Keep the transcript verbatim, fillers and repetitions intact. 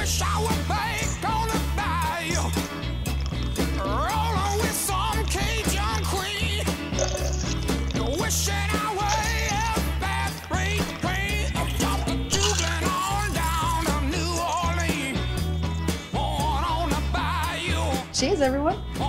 wish I were back on the bayou, rolling with some Cajun queen. Wishing I were a bad great queen, up the jubilant on down to New Orleans, born on the bayou. Cheers, everyone.